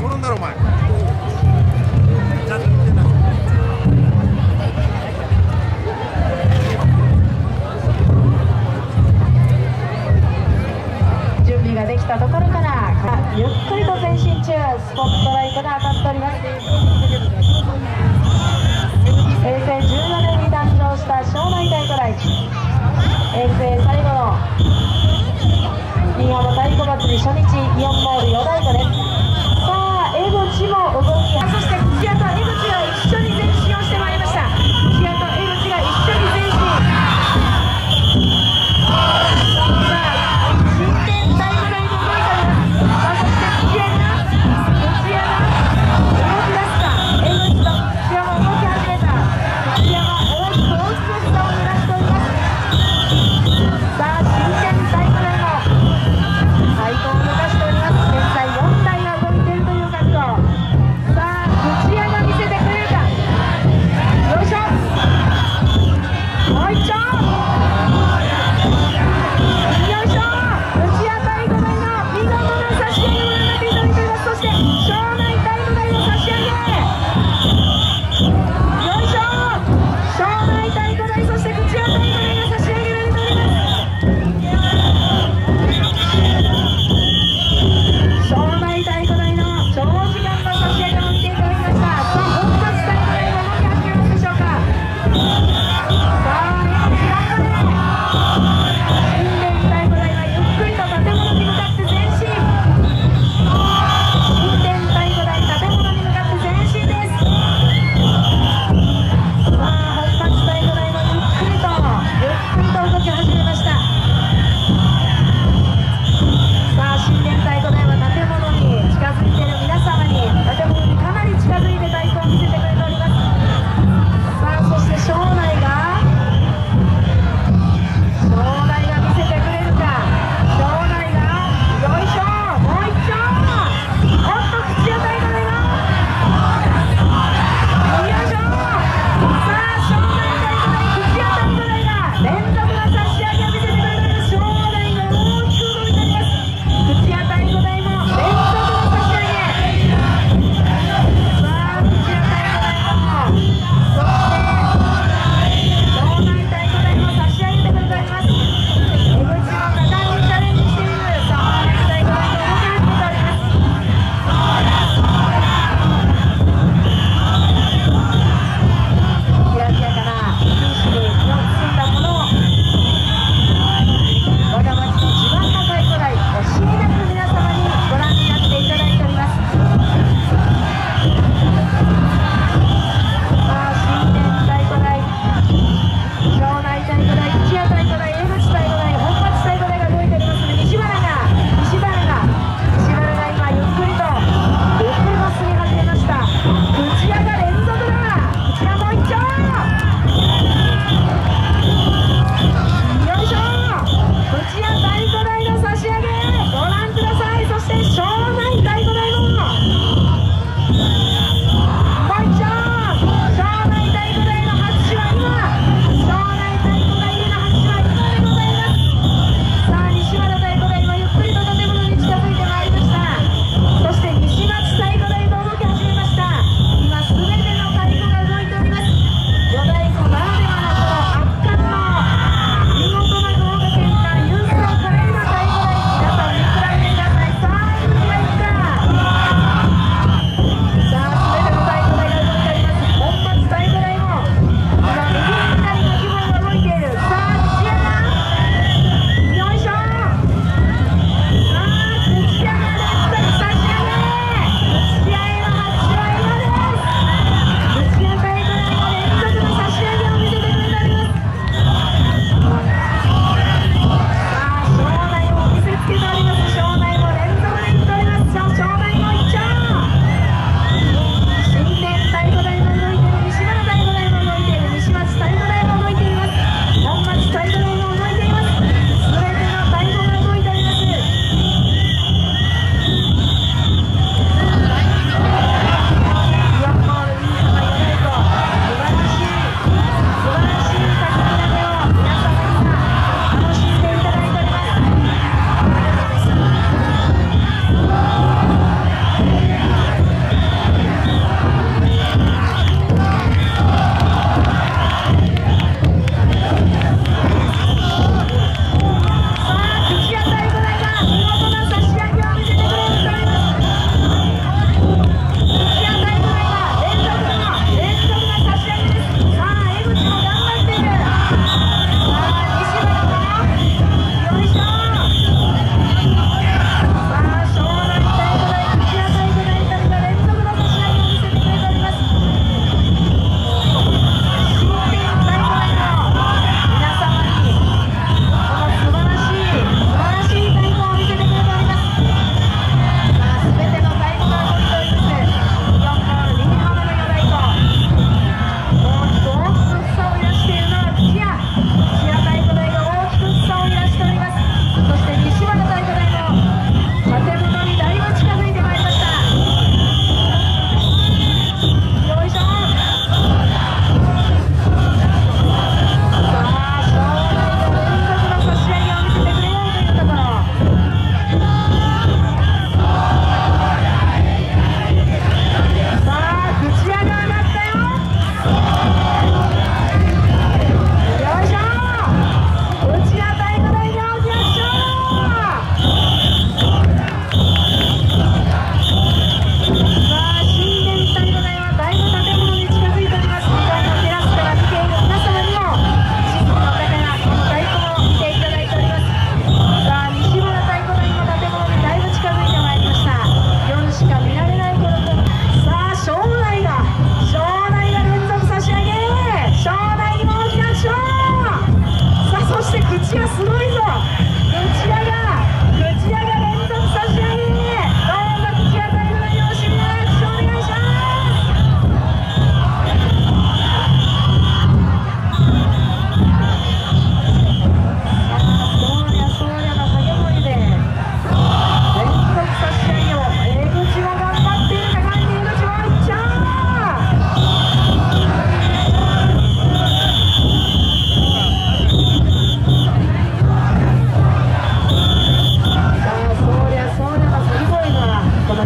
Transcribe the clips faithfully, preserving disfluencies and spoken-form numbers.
転んだろお前。 準備ができたところからゆっくりと前進中、スポットライトが当たっております。平成じゅうよねんに誕生した庄内太鼓台、平成最後の新居浜太鼓祭り初日イオンモールよ太鼓です。さあ江口も動き、そして土屋と江口が一緒に前進をしてまいりました。土屋と江口が一緒に前進。さあ新天太鼓台も動いております。さあそして土屋が土屋が動き出した。江口と土屋も動き始めた。土屋が大きく大きく下を狙っております。さあ新天太鼓台も太鼓を動かしております。現在よんだいが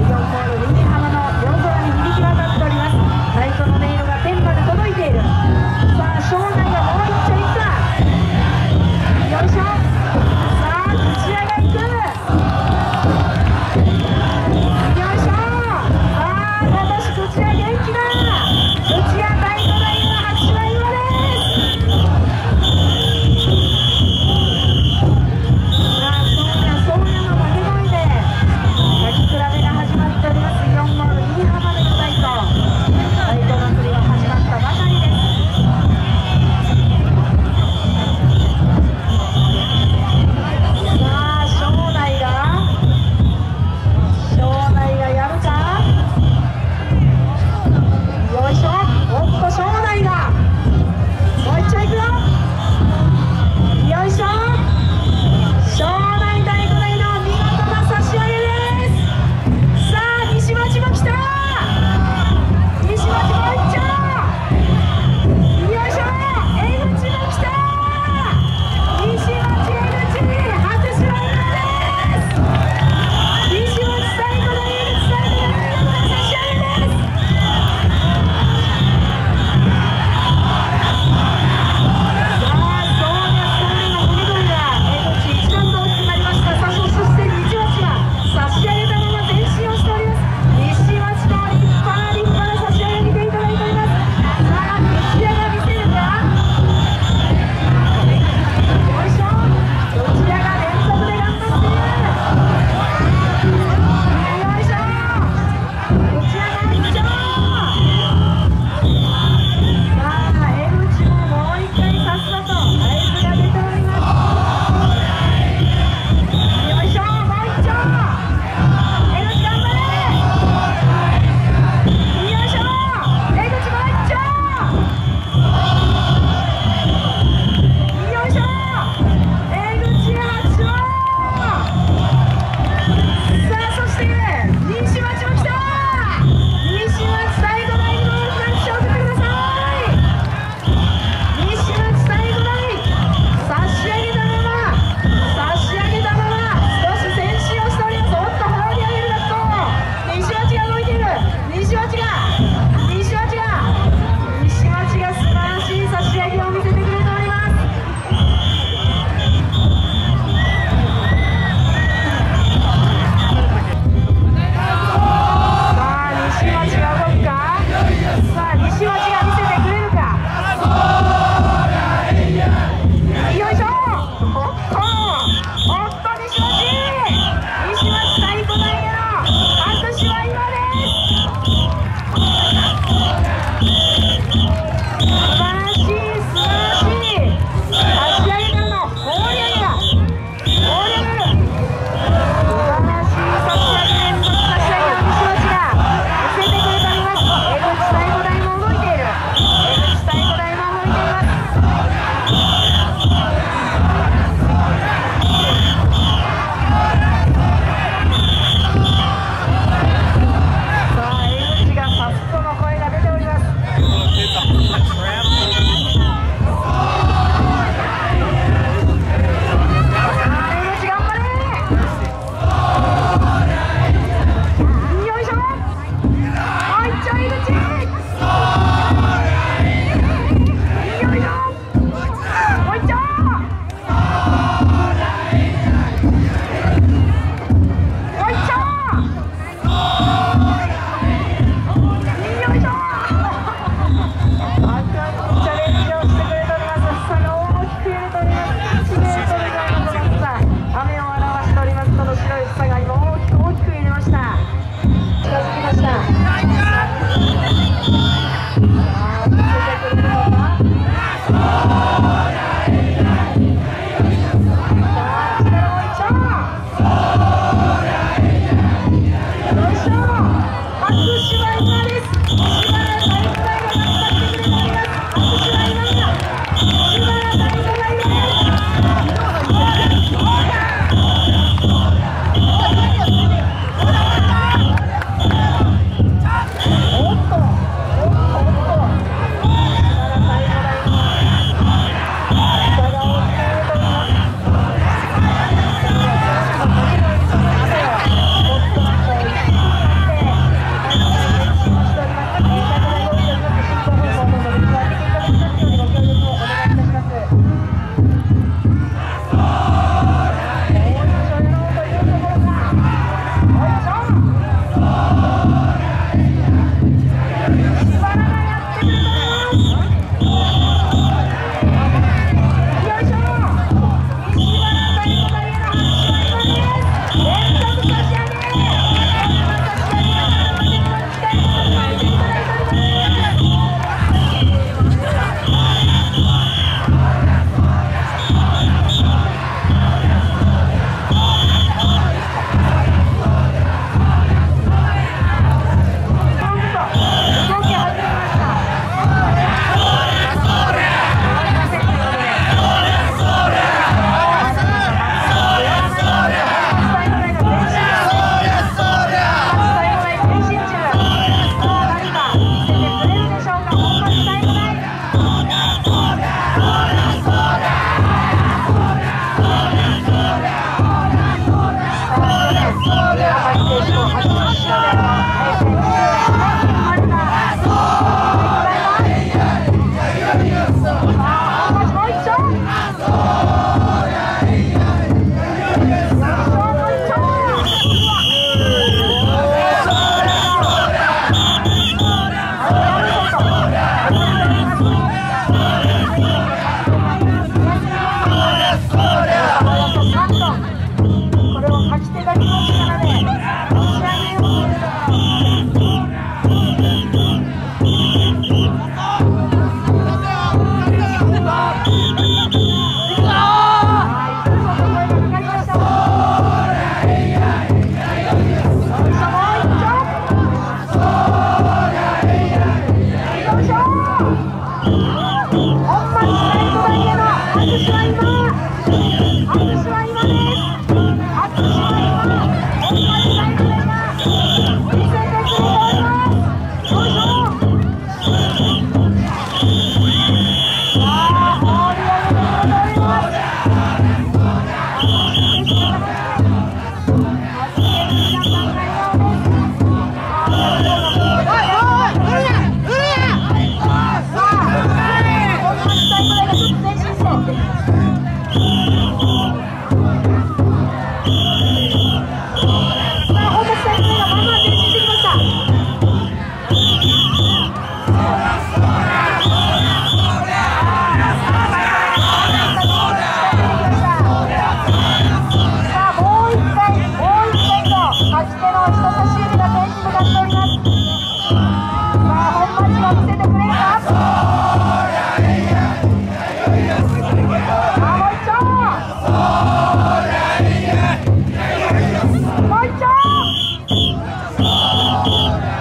イオンモール新居浜の夜空に響き渡っております。太鼓の音色が天まで届いている。さあ庄内がもう一丁いくか。よいしょ。さあ土屋がいく。よいしょ。さあ今年土屋元気だ。土屋太鼓台の拍手は今です。さあ庄屋庄屋の掛け声で焼き比べが始まっております。イオンモール新居浜での太鼓太鼓祭りが始まったばかりです。さあ庄内が庄内がやるか。よいしょ。おっと庄内がもう一丁いくよ。よいしょ。庄内太鼓台の見事な差し上げです。さあ西町も来た。西町も一丁。よいしょ。江口も来た。西町江口初白馬です。西町太鼓台江口太鼓台の見事な差し上げです。さあ庄屋庄屋の掛け声が江口一段と大きくなりました。さあそして西町が差し上げたまま前進をしております。西町の立派な立派な差し上げにていただいております。さあ土屋が見せるか。よいしょ。土屋が連続で頑張っている。よいしょ。土屋が一丁。さあ江口ももう一回さっさと合図が出ております。よいしょ。もう一丁。江口頑張れ。よいしょ。江口もう一丁。よいしょ。江口八丁。さあそして西町も来た。西町太鼓台にも拍手を送ってください。西町太鼓台差し上げたまま差し上げたまま少し前進をしております。おっと放り上げるだと西町が動いている。西町が西町が西町が素晴らしい差し上げを見せてくれております。さあ西町が動くか。さあ西町が見せてくれるか。よいしょ。おっとおっと西町西町太鼓台への拍手は今です。素晴らしい素晴らしい差し上げからの放り上げだ。放り上げる素晴らしい差し上げです。差し上げを西町が見せてくれております。江口太鼓台も動いている。江口太鼓台も動いています。さあ江口がさっその声が出ております。よいしょ。もう一丁江口。よいしょ。もう一丁。もう一丁。よいしょ。赤にチャレンジをしてくれております。差が大きく揺れております。いちメートルぐらいの高さ、雨を表しております。この白い房が今大きく大きく揺れました。近づきました。さあ見せてくれるのか。さあ力もう一丁。よいしょ。拍手は今です。西原太鼓台が頑張ってくれております。拍手は今だ。西原太鼓台です。おっとおっとおっと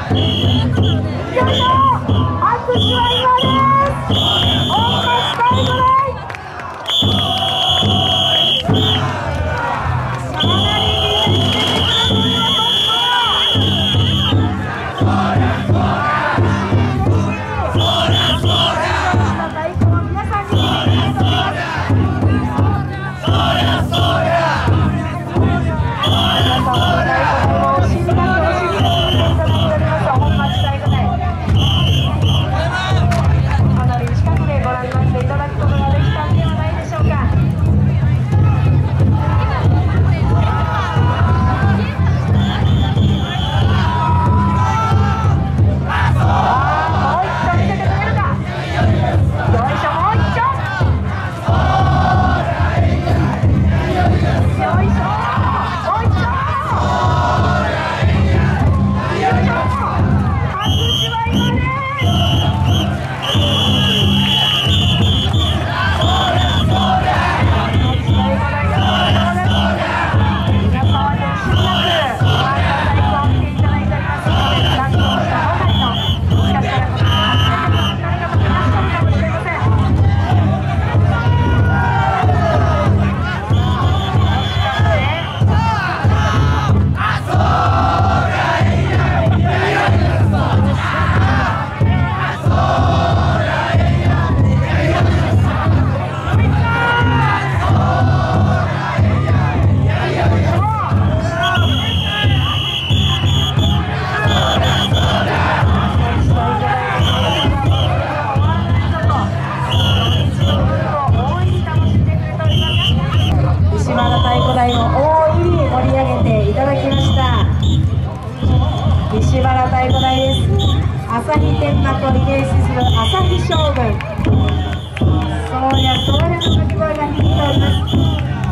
朝日天幕をリレースする朝日将軍、そうやそうやの掛け声が響いております。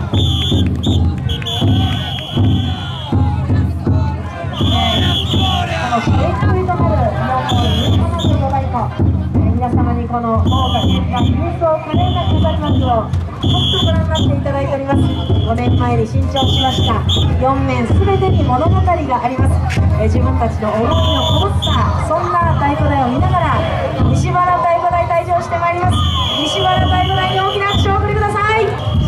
この締めくくりとなる日本のじゅうななじゅうご太鼓、皆様にこの豪華金貨、ニュースを華麗な飾り幕をちょっとご覧になっていただいております。ごねんまえに新調しましたよん面すべてに物語があります。え自分たちの思いのこもったそんな太鼓台を見ながら西原太鼓台退場してまいります。西原太鼓台に大きな拍手をお送りください。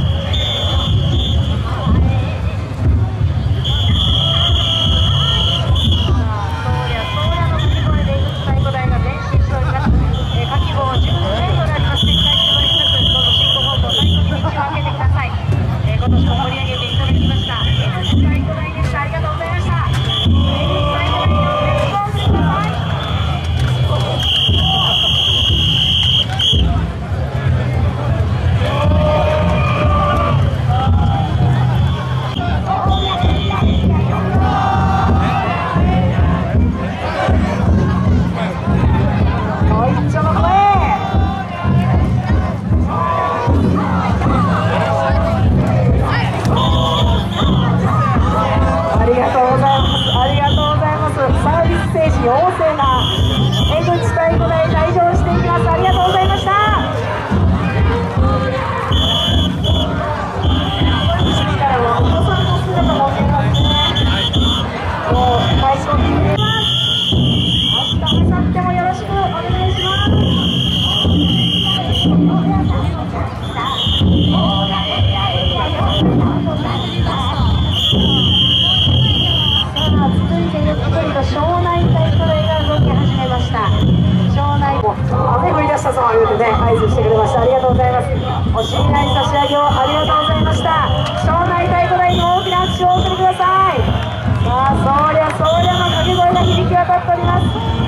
言うてね、合図してくれました。ありがとうございます。お知り合い差し上げをありがとうございました。庄内太鼓台に大きな拍手をお送りください。さあ、そりゃそりゃの掛け声が響き渡っております。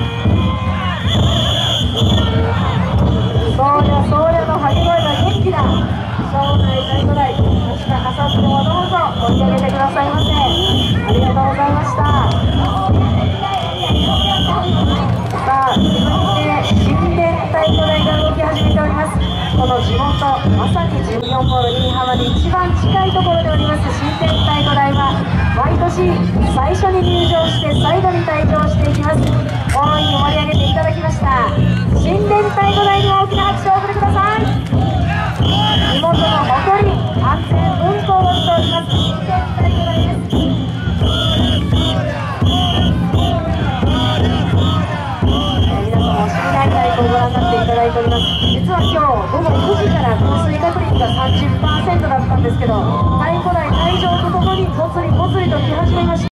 そりゃそりゃの掛け声が元気だ。庄内太鼓台、明日、あさってもどうぞ盛り上げてくださいませ。ありがとうございました。さあ、続いて新田太鼓台が動き始めております。この地元、まさにじゅうよんホール新居浜に一番近いところでおります新田太鼓台は毎年最初に入場して最後に退場していきます。大いに盛り上げていただきました新田太鼓台に大きな拍手をお送りください。地元の誇り、安全運行をしております新田太鼓台です。 は今日午後くじから降水確率が さんじゅっパーセント だったんですけど、太鼓台退場とともにぽつりぽつりと来始めました。